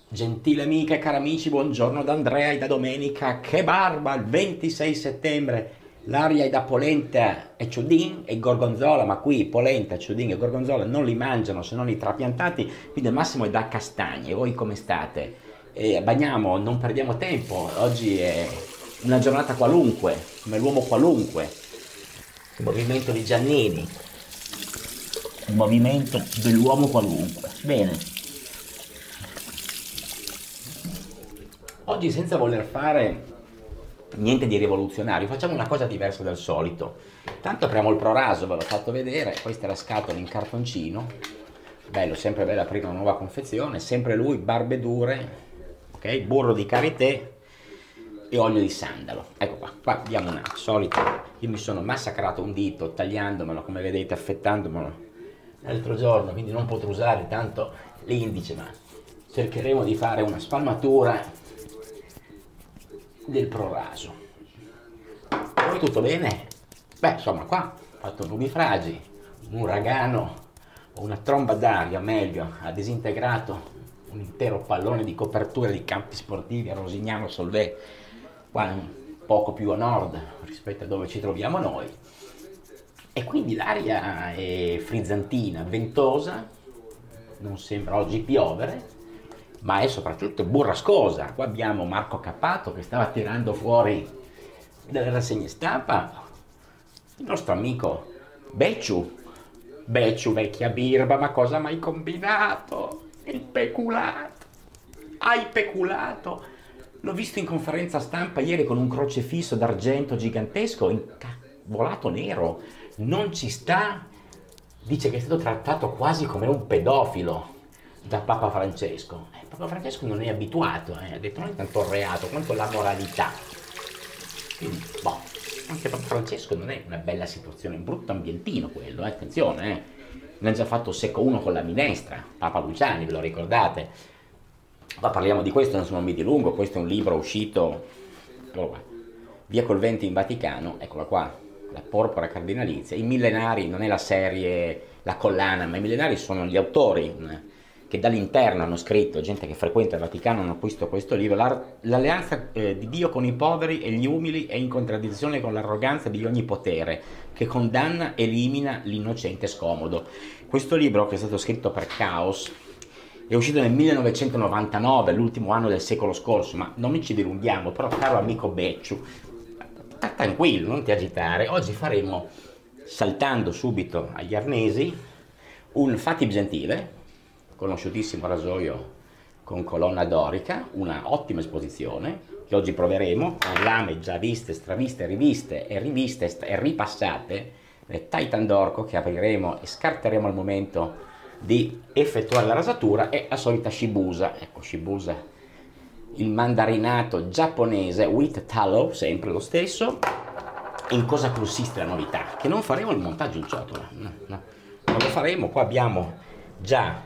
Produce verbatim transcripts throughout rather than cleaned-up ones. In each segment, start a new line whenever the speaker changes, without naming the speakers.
Gentili amiche e cari amici, buongiorno da Andrea e da Domenica. Che barba! Il ventisei settembre l'aria è da polenta e ciudin e gorgonzola, ma qui polenta, ciudin e gorgonzola non li mangiano se non i trapiantati, quindi al massimo è da castagne. Voi come state? E bagniamo, non perdiamo tempo, oggi è una giornata qualunque, come l'uomo qualunque. Il movimento di Giannini, il movimento dell'uomo qualunque. Bene. Oggi, senza voler fare niente di rivoluzionario, facciamo una cosa diversa dal solito. Tanto apriamo il Proraso, ve l'ho fatto vedere, questa è la scatola in cartoncino, bello, sempre bello aprire una nuova confezione, sempre lui, barbe dure, ok, burro di karité e olio di sandalo. Ecco qua, qua abbiamo una solita, io mi sono massacrato un dito tagliandomelo, come vedete, affettandomelo l'altro giorno, quindi non potrò usare tanto l'indice, ma cercheremo di fare una spalmatura del Proraso. Poi tutto bene? Beh, insomma, qua ho fatto nubifragi, un uragano o una tromba d'aria, meglio, ha disintegrato un intero pallone di copertura di campi sportivi a Rosignano Solvay, qua un poco più a nord rispetto a dove ci troviamo noi, e quindi l'aria è frizzantina, ventosa, non sembra oggi piovere, ma è soprattutto burrascosa. Qua abbiamo Marco Cappato che stava tirando fuori dalle rassegne stampa il nostro amico Becciu. Becciu, vecchia birba, ma cosa mai combinato? Il peculato. Hai peculato. L'ho visto in conferenza stampa ieri con un crocefisso d'argento gigantesco, incavolato nero. Non ci sta. Dice che è stato trattato quasi come un pedofilo da Papa Francesco. Eh, Papa Francesco non è abituato, eh. Ha detto non è tanto il reato quanto la moralità. Quindi, boh, anche Papa Francesco non è una bella situazione, un brutto ambientino quello, eh. Attenzione, eh. Ne ha già fatto secco uno con la minestra, Papa Luciani, ve lo ricordate? Ma parliamo di questo, non mi dilungo, questo è un libro uscito, eccolo qua, Via col vento in Vaticano, eccola qua, La porpora cardinalizia. I millenari non è la serie, la collana, ma i millenari sono gli autori che dall'interno hanno scritto, gente che frequenta il Vaticano, hanno acquistato questo libro. L'alleanza eh, di Dio con i poveri e gli umili è in contraddizione con l'arroganza di ogni potere, che condanna e elimina l'innocente scomodo. Questo libro, che è stato scritto per Caos, è uscito nel millenovecentonovantanove, l'ultimo anno del secolo scorso, ma non mi ci dilunghiamo, però caro amico Becciu, sta tranquillo, non ti agitare. Oggi faremo, saltando subito agli arnesi, un Fatib Gentile, conosciutissimo rasoio con colonna dorica, una ottima esposizione che oggi proveremo con lame già viste, straviste, riviste e riviste e ripassate, le Titan d'Orco che apriremo e scarteremo al momento di effettuare la rasatura, e la solita Shibusa, ecco Shibusa, il mandarinato giapponese with tallow, sempre lo stesso. In cosa consiste la novità? Che non faremo il montaggio in ciotola, no, no. Non lo faremo. Qua abbiamo già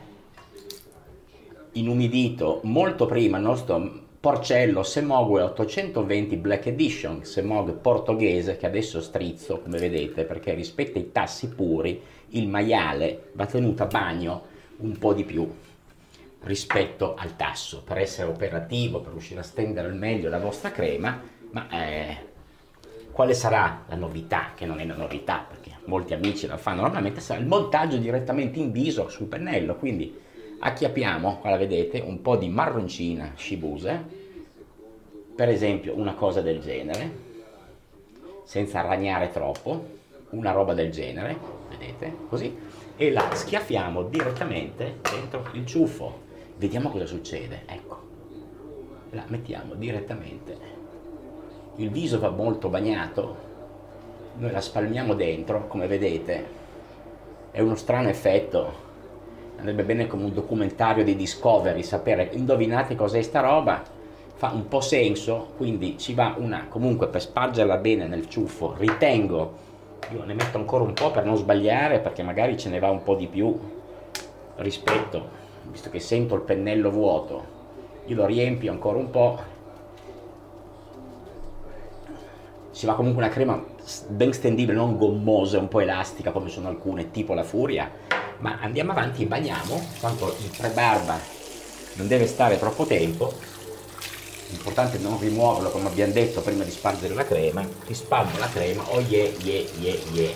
inumidito molto prima il nostro porcello Semogue ottocentoventi Black Edition, Semogue portoghese, che adesso strizzo, come vedete, perché rispetto ai tassi puri il maiale va tenuto a bagno un po' di più rispetto al tasso, per essere operativo, per riuscire a stendere al meglio la vostra crema. Ma eh, quale sarà la novità? Che non è una novità, perché molti amici la fanno normalmente, sarà il montaggio direttamente in viso sul pennello. Quindi acchiappiamo, qua la vedete, un po' di marroncina Shibusa, per esempio una cosa del genere, senza ragnare troppo, una roba del genere, vedete, così, e la schiaffiamo direttamente dentro il ciuffo. Vediamo cosa succede, ecco, la mettiamo direttamente, il viso va molto bagnato, noi la spalmiamo dentro, come vedete, è uno strano effetto. Andrebbe bene come un documentario di Discovery sapere, indovinate cos'è sta roba, fa un po' senso, quindi ci va una, comunque per spargerla bene nel ciuffo, ritengo, io ne metto ancora un po' per non sbagliare, perché magari ce ne va un po' di più rispetto, visto che sento il pennello vuoto, io lo riempio ancora un po', ci va comunque una crema ben stendibile, non gommosa, un po' elastica come sono alcune, tipo la Furia. Ma andiamo avanti e bagniamo, tanto il prebarba non deve stare troppo tempo, l'importante è non rimuoverlo come abbiamo detto prima di spargere la crema. Rispalmo la crema, oh yeah, yeah, yeah, yeah.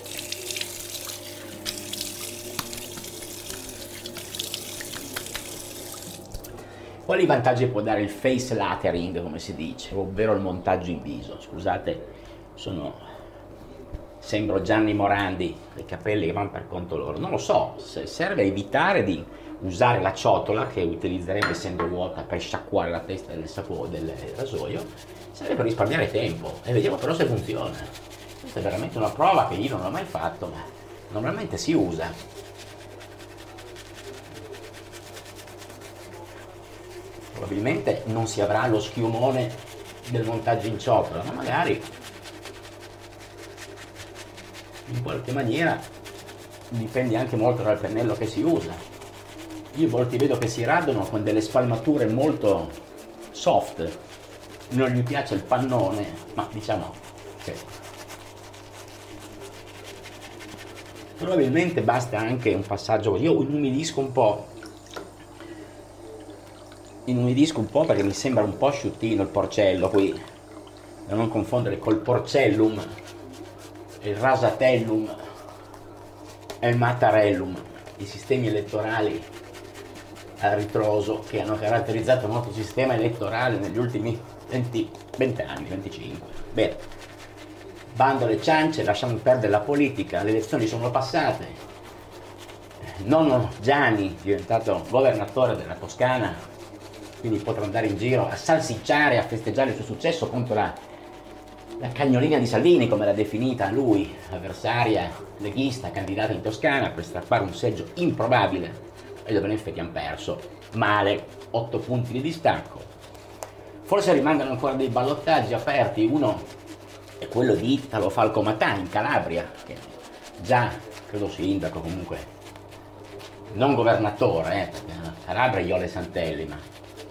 Quali vantaggi può dare il face lathering, come si dice, ovvero il montaggio in viso? Scusate, sono... sembro Gianni Morandi, i capelli che vanno per conto loro. Non lo so, se serve a evitare di usare la ciotola, che utilizzeremo essendo vuota per sciacquare la testa del, del rasoio, serve per risparmiare tempo. E vediamo però se funziona. Questa è veramente una prova che io non ho mai fatto, ma normalmente si usa. Probabilmente non si avrà lo schiumone del montaggio in ciotola, ma magari in qualche maniera dipende anche molto dal pennello che si usa. Io a volte vedo che si radono con delle spalmature molto soft, non gli piace il pannone, ma diciamo che probabilmente basta anche un passaggio così. Io inumidisco un po', inumidisco un po' perché mi sembra un po' asciuttino il porcello qui, da non confondere col porcellum, il rasatellum e il mattarellum, i sistemi elettorali a ritroso che hanno caratterizzato il nostro sistema elettorale negli ultimi venti, venti anni, venticinque. Bene, bando alle ciance, lasciamo perdere la politica, le elezioni sono passate. Nonno Gianni è diventato governatore della Toscana, quindi potrà andare in giro a salsicciare, a festeggiare il suo successo contro la, la cagnolina di Salvini, come l'ha definita lui, avversaria leghista, candidata in Toscana, per strappare un seggio improbabile, e dove in effetti hanno perso male, otto punti di distacco. Forse rimangono ancora dei ballottaggi aperti, uno è quello di Italo Falcomatà in Calabria, che già credo sindaco, comunque non governatore, eh, perché Calabria Iole Santelli, ma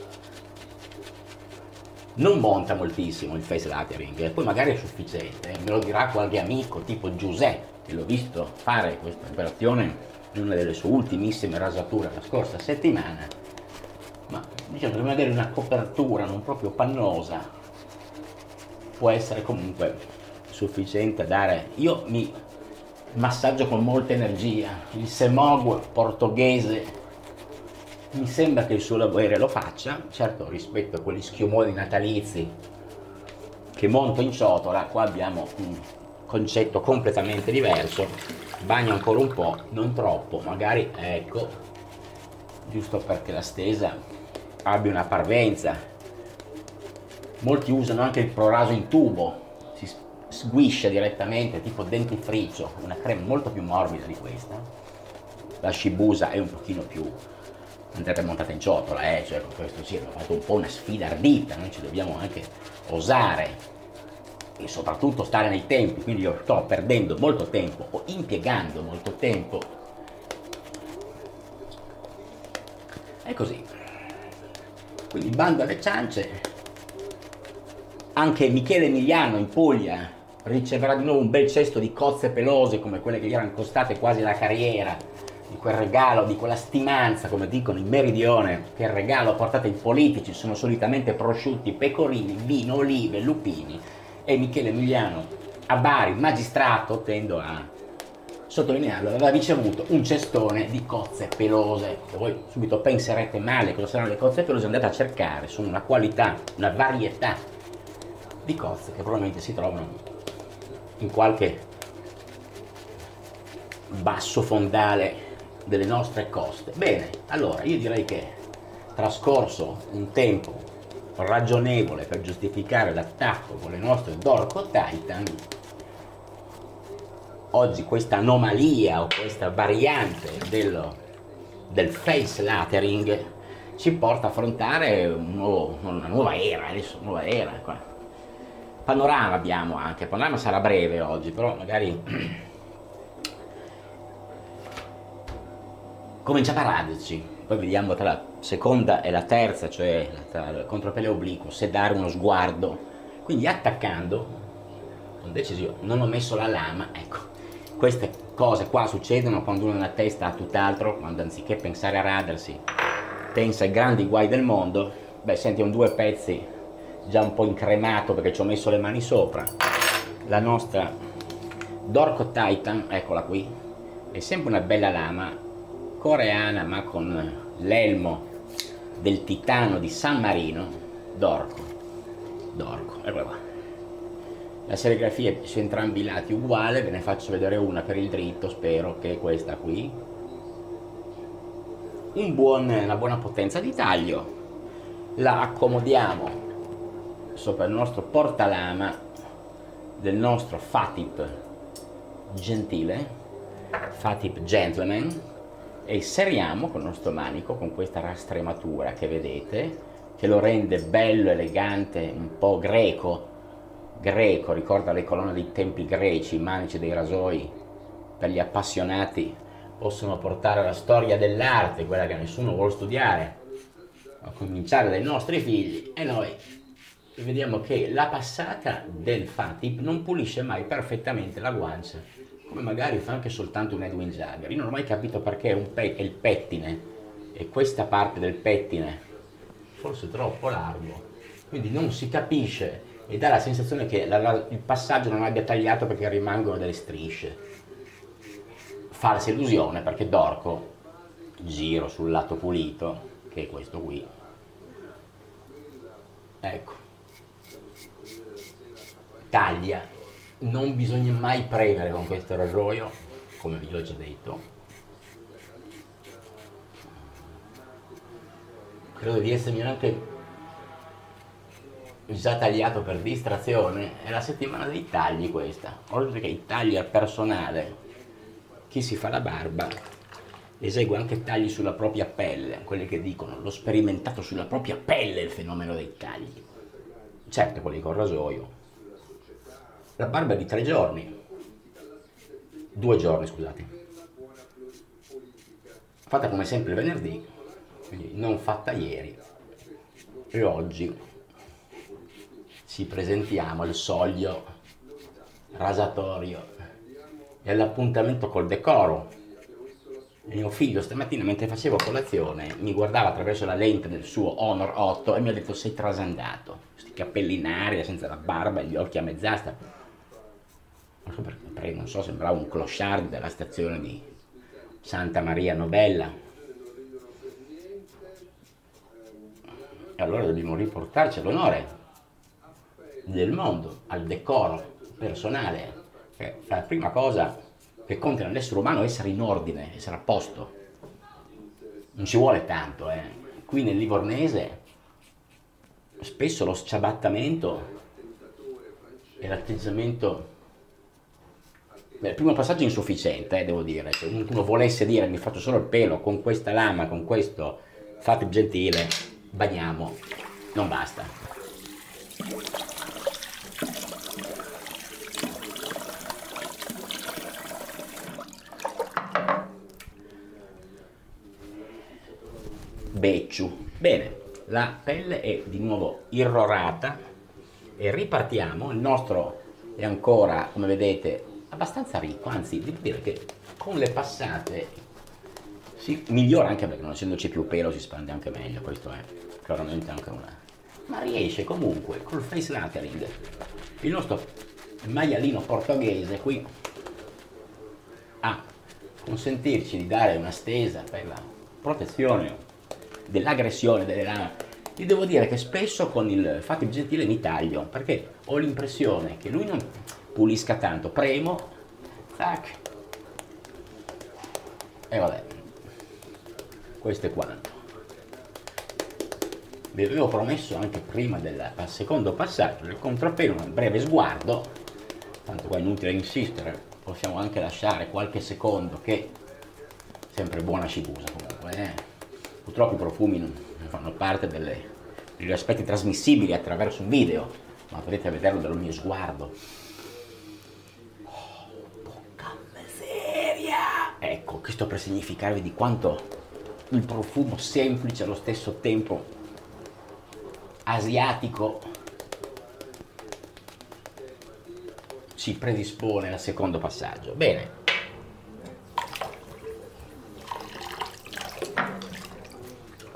non monta moltissimo il face lathering, e poi magari è sufficiente, me lo dirà qualche amico tipo Giuseppe, che l'ho visto fare questa operazione in una delle sue ultimissime rasature la scorsa settimana, ma diciamo che magari una copertura non proprio pannosa può essere comunque sufficiente a dare. Io mi massaggio con molta energia, il Semog portoghese mi sembra che il suo lavoro lo faccia, certo rispetto a quegli schiumoni natalizi che monto in ciotola, qua abbiamo un concetto completamente diverso. Bagno ancora un po', non troppo, magari, ecco, giusto perché la stesa abbia una parvenza. Molti usano anche il proraso in tubo, si sguiscia direttamente, tipo dentifricio, una crema molto più morbida di questa. La Shibusa è un pochino più, andrebbe montata in ciotola, eh, cioè con questo sì, abbiamo fatto un po' una sfida ardita, noi ci dobbiamo anche osare e soprattutto stare nei tempi, quindi io sto perdendo molto tempo o impiegando molto tempo. È così. Quindi bando alle ciance. Anche Michele Emiliano in Puglia riceverà di nuovo un bel cesto di cozze pelose come quelle che gli erano costate quasi la carriera, di quel regalo, di quella stimanza, come dicono in Meridione, che il regalo portato ai politici sono solitamente prosciutti, pecorini, vino, olive, lupini. E Michele Emiliano a Bari, magistrato, tendo a sottolinearlo, aveva ricevuto un cestone di cozze pelose. Se voi subito penserete male cosa saranno le cozze pelose, andate a cercare, sono una qualità, una varietà di cozze che probabilmente si trovano in qualche basso fondale delle nostre coste. Bene, allora io direi che trascorso un tempo ragionevole per giustificare l'attacco con le nostre Dorco Titan, oggi questa anomalia o questa variante del, del face lathering ci porta a affrontare un nuovo, una nuova era, adesso nuova era qua. Panorama abbiamo anche, panorama sarà breve oggi, però magari cominciamo a raderci. Poi vediamo tra la seconda e la terza, cioè tra il contropelle obliquo, se dare uno sguardo. Quindi attaccando con decisione, non ho messo la lama, ecco. Queste cose qua succedono quando uno nella testa ha tutt'altro, quando anziché pensare a radersi pensa ai grandi guai del mondo, beh, senti, un due pezzi già un po' incremato perché ci ho messo le mani sopra. La nostra Dorco Titan, eccola qui, è sempre una bella lama coreana, ma con l'elmo del titano di San Marino, Dorco, Dorco, eccola qua. La serigrafia è su entrambi i lati uguale, ve ne faccio vedere una per il dritto, spero che è questa qui. Un buon, una buona potenza di taglio, la accomodiamo sopra il nostro portalama del nostro Fatip gentile, Fatip Gentleman, e serriamo con il nostro manico con questa rastrematura che vedete, che lo rende bello, elegante, un po' greco, greco, ricorda le colonne dei templi greci, i manici dei rasoi per gli appassionati possono portare la storia dell'arte, quella che nessuno vuole studiare, a cominciare dai nostri figli, e noi vediamo che la passata del Fatip non pulisce mai perfettamente la guancia, come magari fa anche soltanto un Edwin Jagger. Io non ho mai capito perché un pe è il pettine, e questa parte del pettine forse troppo largo, quindi non si capisce e dà la sensazione che la, la, il passaggio non abbia tagliato perché rimangono delle strisce. Falsa illusione, perché Dorco, giro sul lato pulito, che è questo qui, ecco, taglia, non bisogna mai premere con questo rasoio, come vi ho già detto. Credo di essermi anche già tagliato per distrazione, è la settimana dei tagli questa, oltre che i tagli al personale. Chi si fa la barba esegue anche tagli sulla propria pelle, quelli che dicono l'ho sperimentato sulla propria pelle il fenomeno dei tagli. Certo, quelli con rasoio. La barba è di tre giorni, due giorni scusate, fatta come sempre il venerdì, quindi non fatta ieri, e oggi ci presentiamo al soglio rasatorio e all'appuntamento col decoro. Il mio figlio stamattina mentre facevo colazione mi guardava attraverso la lente del suo Honor otto e mi ha detto sei trasandato, questi capelli in aria senza la barba e gli occhi a mezz'asta. Non so perché, non so, sembrava un clochard della stazione di Santa Maria Novella. E allora dobbiamo riportarci all'onore del mondo, al decoro personale, che la prima cosa che conta nell'essere umano è essere in ordine, essere a posto. Non ci vuole tanto, eh. Qui nel Livornese spesso lo sciabattamento e l'atteggiamento, beh, il primo passaggio è insufficiente, eh, devo dire. Se uno volesse dire mi faccio solo il pelo con questa lama, con questo Fatip gentile, bagniamo, non basta. Becciu. Bene, la pelle è di nuovo irrorata e ripartiamo. Il nostro è ancora, come vedete, abbastanza ricco, anzi devo dire che con le passate si migliora, anche perché non essendoci più pelo si spande anche meglio, questo è claramente anche una... ma riesce comunque col face lettering, il nostro maialino portoghese qui, a consentirci di dare una stesa per la protezione dell'aggressione delle lame. Io devo dire che spesso con il Fatip gentile mi taglio, perché ho l'impressione che lui non pulisca tanto, premo, tac, e vabbè, questo è quanto. Vi avevo promesso anche prima del secondo passaggio del contrappelo un breve sguardo, tanto qua è inutile insistere, possiamo anche lasciare qualche secondo, che sempre buona scibusa comunque, eh? Purtroppo i profumi non fanno parte delle, degli aspetti trasmissibili attraverso un video, ma potete vederlo dal mio sguardo. Oh, porca miseria! Ecco, che sto per significarvi di quanto il profumo semplice allo stesso tempo asiatico ci predispone al secondo passaggio. Bene.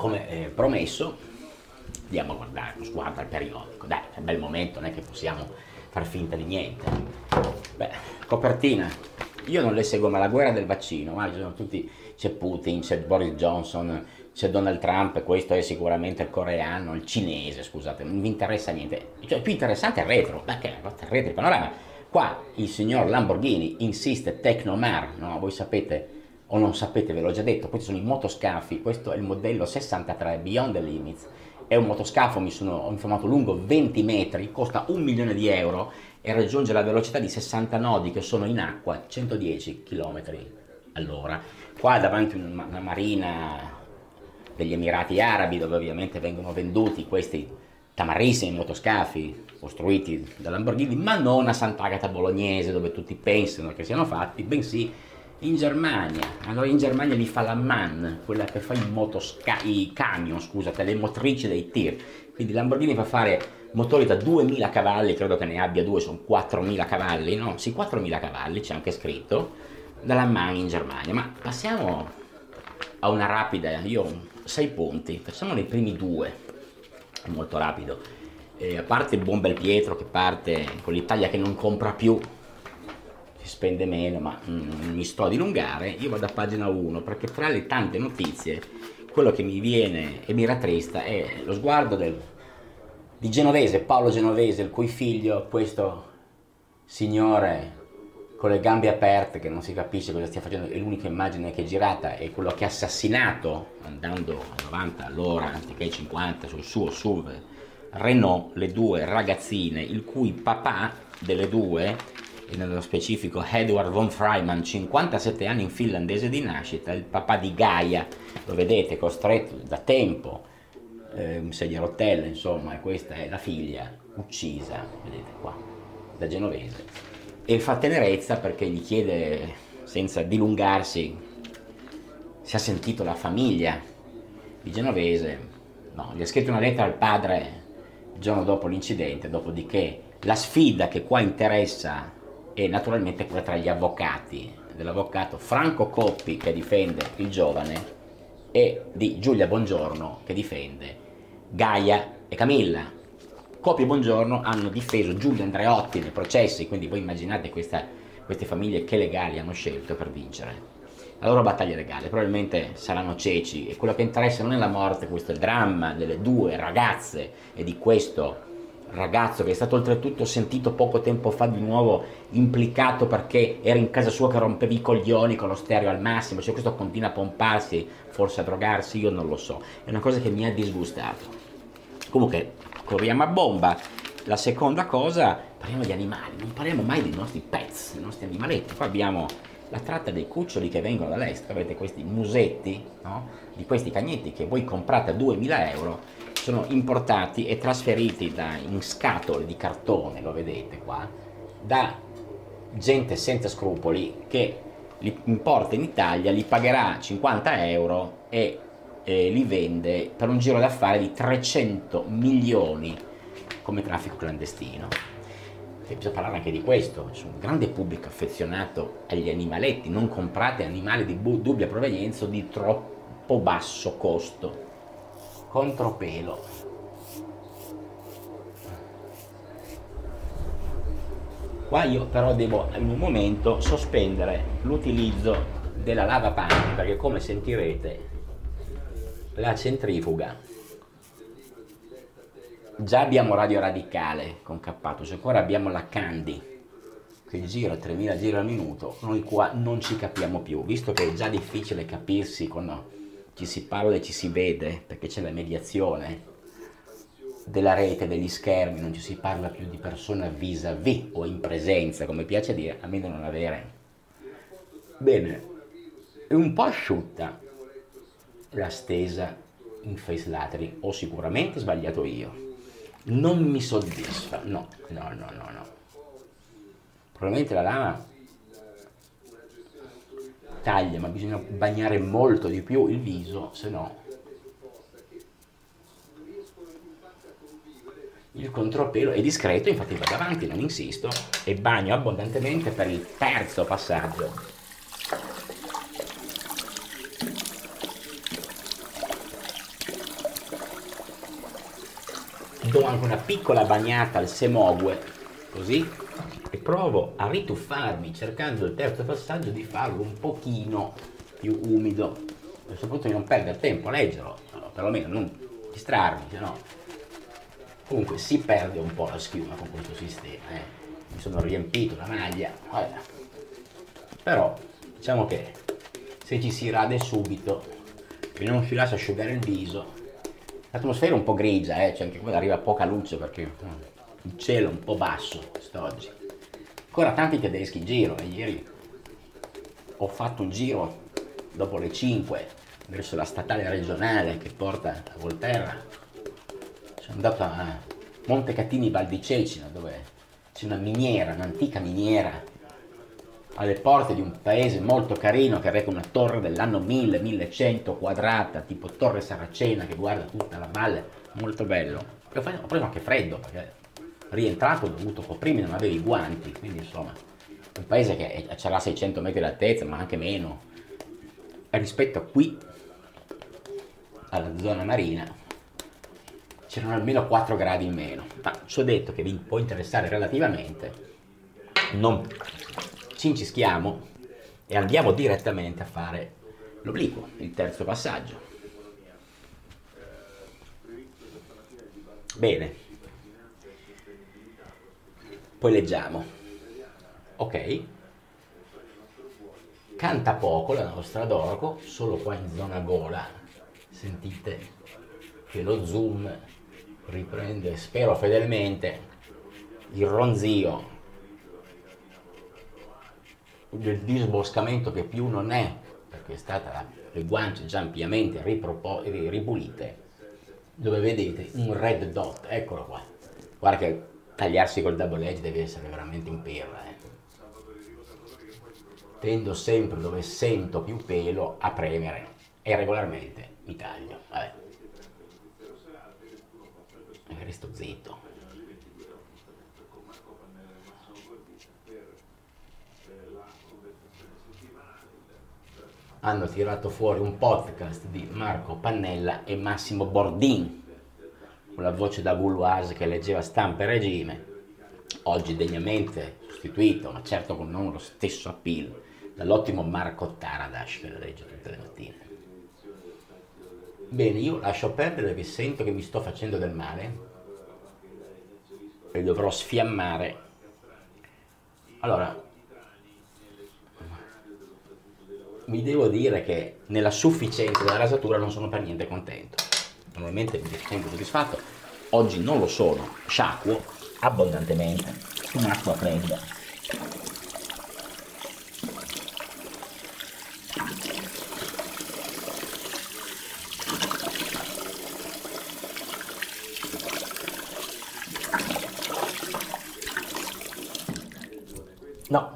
come eh, promesso, andiamo a guardare, uno sguardo al periodico, dai, è un bel momento, non è che possiamo far finta di niente. Beh, copertina, io non le seguo, ma la guerra del vaccino, ma ci sono tutti, c'è Putin, c'è Boris Johnson, c'è Donald Trump, questo è sicuramente il coreano, il cinese, scusate, non mi interessa niente, cioè il più interessante è il retro, perché il retro, il panorama, qua il signor Lamborghini insiste, Tecnomar, no, voi sapete, o non sapete, ve l'ho già detto, questi sono i motoscafi, questo è il modello sessantatré Beyond the Limits, è un motoscafo, mi sono informato, lungo venti metri, costa un milione di euro e raggiunge la velocità di sessanta nodi che sono in acqua, centodieci chilometri all'ora. Qua davanti una, una marina degli Emirati Arabi, dove ovviamente vengono venduti questi tamarissimi motoscafi costruiti da Lamborghini, ma non a Sant'Agata Bolognese, dove tutti pensano che siano fatti, bensì in Germania. Allora in Germania li fa la MAN, quella che fa i, motosca- i camion, scusate, le motrici dei tir. Quindi Lamborghini fa fare motori da duemila cavalli, credo che ne abbia due, sono quattromila cavalli, no? Sì, quattromila cavalli, c'è anche scritto, dalla MAN in Germania. Ma passiamo a una rapida, io ho sei punti, facciamo i primi due, è molto rapido. Eh, a parte il buon Belpietro che parte con l'Italia che non compra più, si spende meno, ma mm, mi sto a dilungare, io vado a pagina uno perché tra le tante notizie quello che mi viene e mi rattrista è lo sguardo del, di Genovese, Paolo Genovese, il cui figlio, questo signore con le gambe aperte che non si capisce cosa stia facendo, è l'unica immagine che è girata, è quello che ha assassinato andando a novanta all'ora anziché cinquanta sul suo S U V Renault le due ragazzine, il cui papà delle due, e nello specifico Edward von Freiman, cinquantasette anni, in finlandese di nascita, il papà di Gaia, lo vedete, costretto da tempo, eh, un sedia a rotelle, insomma, e questa è la figlia uccisa, vedete qua, da Genovese, e fa tenerezza perché gli chiede, senza dilungarsi, se ha sentito la famiglia di Genovese. No, gli ha scritto una lettera al padre il giorno dopo l'incidente, dopodiché la sfida che qua interessa e naturalmente quella tra gli avvocati, dell'avvocato Franco Coppi che difende il giovane e di Giulia Bongiorno che difende Gaia e Camilla. Coppi e Bongiorno hanno difeso Giulio Andreotti nei processi, quindi voi immaginate questa, queste famiglie che legali hanno scelto per vincere la loro battaglia legale. Probabilmente saranno ciechi e quello che interessa non è la morte, questo è il dramma delle due ragazze e di questo ragazzo che è stato oltretutto sentito poco tempo fa di nuovo implicato perché era in casa sua che rompeva i coglioni con lo stereo al massimo, cioè questo continua a pomparsi, forse a drogarsi, io non lo so, è una cosa che mi ha disgustato. Comunque corriamo a bomba. La seconda cosa, parliamo di animali, non parliamo mai dei nostri pets, dei nostri animaletti. Qua abbiamo la tratta dei cuccioli che vengono dall'estero, avete questi musetti, no? Di questi cagnetti che voi comprate a duemila euro, sono importati e trasferiti da, in scatole di cartone, lo vedete qua, da gente senza scrupoli che li importa in Italia, li pagherà cinquanta euro e eh, li vende per un giro d'affari di trecento milioni come traffico clandestino. E bisogna parlare anche di questo, c'è un grande pubblico affezionato agli animaletti, non comprate animali di dubbia provenienza o di troppo basso costo. Contropelo. Qua io però devo in un momento sospendere l'utilizzo della lavapanni perché, come sentirete, la centrifuga, già abbiamo Radio Radicale con Cappato, se ancora abbiamo la Candy che gira tremila giri al minuto, noi qua non ci capiamo più, visto che è già difficile capirsi quando ci si parla e ci si vede perché c'è la mediazione della rete, degli schermi, non ci si parla più di persona vis-à-vis o in presenza, come piace dire, a meno di non avere. Bene, è un po' asciutta la stesa in face lateral, ho sicuramente sbagliato io, non mi soddisfa, no, no, no, no, no, probabilmente la lama taglia, ma bisogna bagnare molto di più il viso, se no il contropelo è discreto, infatti vado avanti, non insisto, e bagno abbondantemente per il terzo passaggio. do anche una piccola bagnata al semogue, così, e provo a rituffarmi cercando il terzo passaggio di farlo un pochino più umido, a questo punto di non perdere tempo a leggerlo, no, perlomeno non distrarmi, se no comunque si perde un po' la schiuma con questo sistema, eh. Mi sono riempito la maglia, vabbè. Però diciamo che se ci si rade subito e non si lascia asciugare il viso, l'atmosfera è un po' grigia, eh, cioè anche qua arriva poca luce perché il cielo è un po' basso quest'oggi. Ancora tanti tedeschi in giro, e ieri ho fatto un giro dopo le cinque verso la statale regionale che porta a Volterra. Sono andato a Montecatini Val di Cecina, dove c'è una miniera, un'antica miniera alle porte di un paese molto carino che reca una torre dell'anno mille millecento quadrata, tipo Torre Saracena, che guarda tutta la valle, molto bello. E ho preso anche freddo perché rientrato ho dovuto coprirmi, non avevo i guanti, quindi insomma un paese che c'era seicento metri d'altezza, ma anche meno, e rispetto a qui alla zona marina c'erano almeno quattro gradi in meno. Ma ci ho detto che vi può interessare relativamente, non cincischiamo e andiamo direttamente a fare l'obliquo, il terzo passaggio. Bene, poi leggiamo. Ok, canta poco la nostra Dorco, solo qua in zona gola sentite che lo zoom riprende, spero fedelmente, il ronzio del disboscamento, che più non è, perché è stata le guance già ampiamente ripulite, dove vedete un red dot, eccolo qua. Guarda che tagliarsi col double edge deve essere veramente in perla, eh. Tendo sempre, dove sento più pelo, a premere e regolarmente mi taglio. Vabbè, magari sto zitto. Hanno tirato fuori un podcast di Marco Pannella e Massimo Bordin, con la voce da Gauloise che leggeva Stampa e Regime, oggi degnamente sostituito, ma certo con non lo stesso appeal, dall'ottimo Marco Taradash, che la legge tutte le mattine. Bene, io lascio perdere perché sento che mi sto facendo del male e dovrò sfiammare. Allora, mi devo dire che nella sufficienza della rasatura non sono per niente contento. Normalmente mi ritengo soddisfatto, oggi non lo sono. Sciacquo abbondantemente con acqua fredda. No,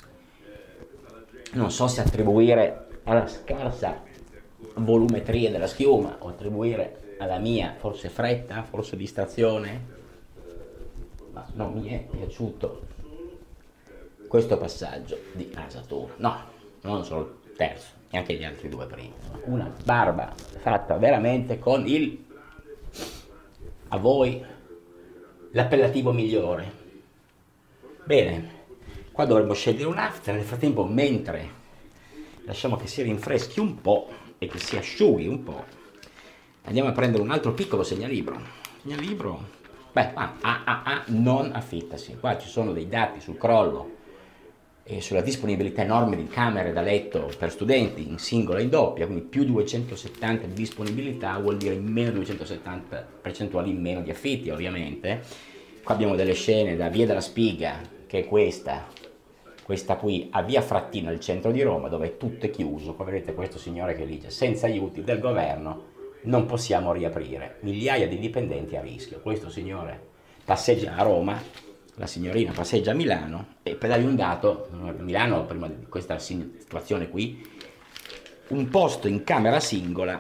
non so se attribuire alla scarsa volumetria della schiuma o attribuire alla mia forse fretta, forse distrazione, ma non mi è piaciuto questo passaggio di rasatura. No, non solo il terzo, neanche gli altri due primi. Una barba fatta veramente con il, a voi, l'appellativo migliore. Bene, qua dovremmo scegliere un after. Nel frattempo, mentre lasciamo che si rinfreschi un po' e che si asciughi un po', andiamo a prendere un altro piccolo segnalibro. Segnalibro, beh, ah, ah, ah, ah, non affittasi. Qua ci sono dei dati sul crollo e sulla disponibilità enorme di camere da letto per studenti in singola e in doppia, quindi più duecentosettanta di disponibilità vuol dire meno duecentosettanta percentuali in meno di affitti, ovviamente. Qua abbiamo delle scene da Via della Spiga, che è questa, questa qui, a Via Frattina, al centro di Roma, dove è tutto chiuso. Qua vedete questo signore che dice: senza aiuti del governo non possiamo riaprire, migliaia di dipendenti a rischio. Questo signore passeggia a Roma, la signorina passeggia a Milano, e per darvi un dato, a Milano, prima di questa situazione qui, un posto in camera singola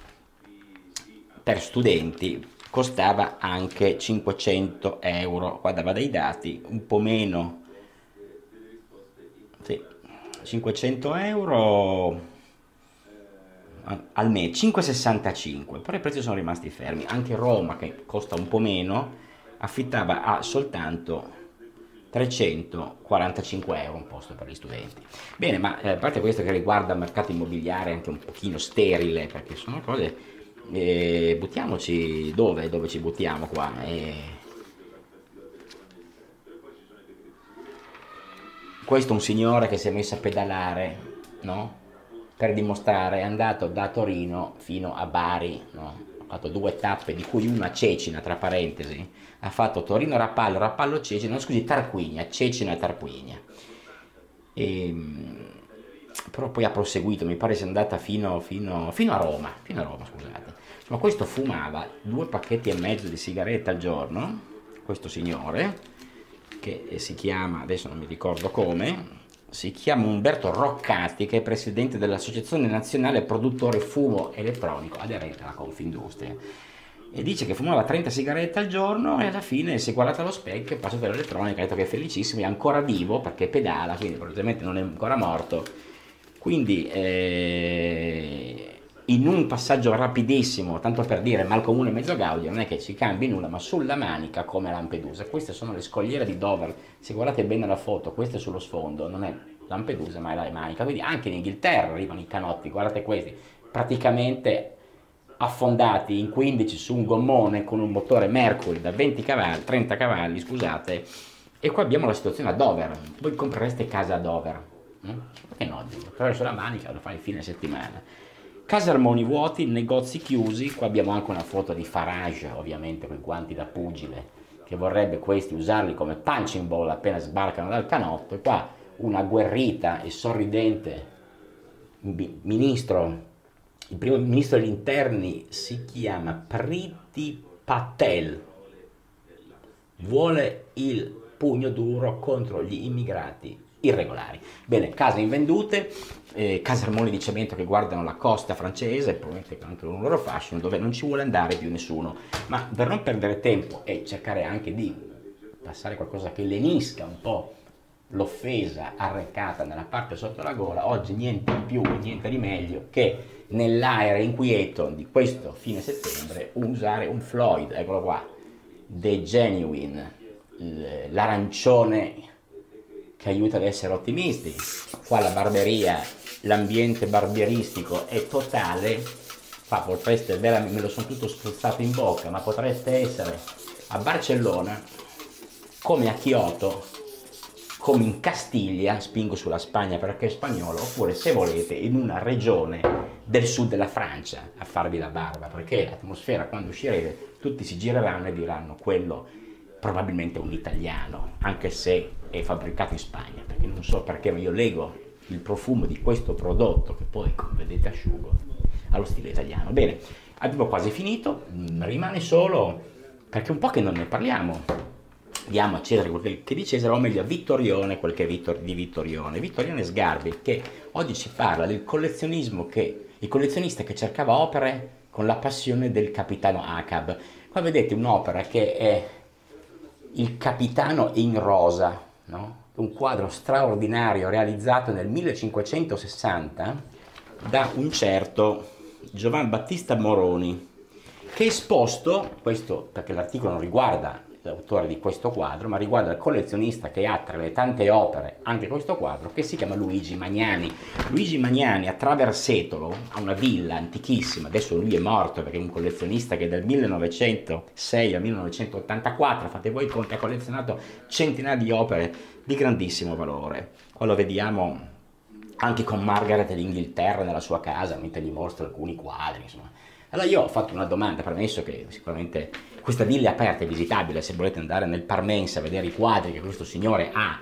per studenti costava anche cinquecento euro. Qua dava dei dati, un po' meno, sì, cinquecento euro al mese, cinque virgola sessantacinque, però i prezzi sono rimasti fermi. Anche Roma, che costa un po' meno, affittava a soltanto trecentoquarantacinque euro un posto per gli studenti. Bene, ma eh, a parte questo che riguarda il mercato immobiliare anche un pochino sterile, perché sono cose, eh, buttiamoci dove, dove ci buttiamo qua? Eh, questo è un signore che si è messo a pedalare, no? Per dimostrare, è andato da Torino fino a Bari, no? Ha fatto due tappe, di cui una a Cecina, tra parentesi, ha fatto Torino-Rapallo, Rapallo-Cecina, no scusi, Tarquinia, Cecina e Tarquinia. E, però poi ha proseguito, mi pare sia andata fino, fino, fino a Roma, fino a Roma, scusate. Ma questo fumava due pacchetti e mezzo di sigarette al giorno, questo signore, che si chiama, adesso non mi ricordo come, si chiama Umberto Roccati, che è presidente dell'Associazione Nazionale Produttori Fumo Elettronico, aderente alla Confindustria, e dice che fumava trenta sigarette al giorno e alla fine si è guardato allo specchio, è passato all'elettronica, ha detto che è felicissimo, è ancora vivo perché pedala, quindi probabilmente non è ancora morto. Quindi eh, in un passaggio rapidissimo, tanto per dire mal comune mezzo gaudio, non è che ci cambi nulla, ma sulla manica come Lampedusa. Queste sono le scogliere di Dover, se guardate bene la foto, queste sullo sfondo, non è Lampedusa ma è la manica, quindi anche in Inghilterra arrivano i canotti, guardate questi, praticamente affondati in quindici su un gommone con un motore Mercury da venti cavalli, trenta cavalli, scusate, e qua abbiamo la situazione a Dover. Voi comprereste casa a Dover? Eh? Perché no? Attraverso la manica lo fai il fine settimana. Case Armoni vuoti, negozi chiusi. Qua abbiamo anche una foto di Farage, ovviamente con i guanti da pugile, che vorrebbe questi usarli come punching ball appena sbarcano dal canotto. E qua una agguerrita e sorridente ministro, il primo ministro degli interni si chiama Priti Patel, vuole il pugno duro contro gli immigrati irregolari. Bene, case invendute, eh, case Armoni di cemento che guardano la costa francese, probabilmente anche un loro fascino, dove non ci vuole andare più nessuno. Ma per non perdere tempo e cercare anche di passare qualcosa che lenisca un po' l'offesa arrecata nella parte sotto la gola, oggi niente di più e niente di meglio che nell'aereo inquieto di questo fine settembre usare un Floyd, eccolo qua, The Genuine, l'arancione che aiuta ad essere ottimisti. Qua la barberia, l'ambiente barbieristico è totale. Qua potreste veramente, me lo sono tutto spruzzato in bocca, ma potreste essere a Barcellona, come a Kyoto, come in Castiglia, spingo sulla Spagna perché è spagnolo, oppure se volete in una regione del sud della Francia a farvi la barba, perché l'atmosfera quando uscirete tutti si gireranno e diranno quello probabilmente è un italiano, anche se è fabbricato in Spagna, perché non so perché, ma io leggo il profumo di questo prodotto, che poi come vedete asciugo, allo stile italiano. Bene, abbiamo quasi finito, rimane solo, perché un po' che non ne parliamo, diamo a Cesare quel che di Cesare, o meglio a Vittorione quel che è Vittor, di Vittorione. Vittorione Sgarbi, che oggi ci parla del collezionismo, che il collezionista che cercava opere con la passione del capitano Acab. Qua vedete un'opera che è Il Capitano in rosa, no? Un quadro straordinario realizzato nel millecinquecentosessanta da un certo Giovan Battista Moroni, che è esposto, questo perché l'articolo non riguarda l'autore di questo quadro, ma riguarda il collezionista che ha tra le tante opere anche questo quadro, che si chiama Luigi Magnani. Luigi Magnani a Traversetolo ha una villa antichissima, adesso lui è morto perché è un collezionista che dal millenovecentosei al millenovecentottantaquattro, fate voi i conti, ha collezionato centinaia di opere di grandissimo valore. Qua lo vediamo anche con Margaret d'Inghilterra nella sua casa, mentre gli mostra alcuni quadri, insomma. Allora io ho fatto una domanda, premesso che sicuramente questa villa è aperta e visitabile, se volete andare nel Parmense a vedere i quadri che questo signore ha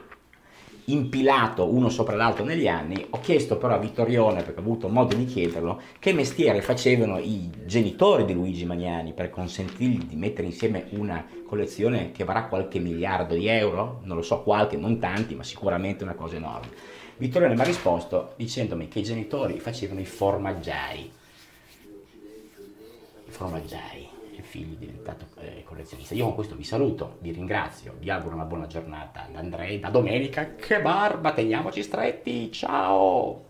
impilato uno sopra l'altro negli anni. Ho chiesto però a Vittorione, perché ho avuto modo di chiederlo, che mestiere facevano i genitori di Luigi Magnani per consentirgli di mettere insieme una collezione che varrà qualche miliardo di euro, non lo so qualche, non tanti, ma sicuramente una cosa enorme. Vittorione mi ha risposto dicendomi che i genitori facevano i formaggiai. I formaggiai, il figlio è diventato eh, collezionista. Io con questo vi saluto, vi ringrazio, vi auguro una buona giornata da Andrea, da domenica, che barba, teniamoci stretti, ciao!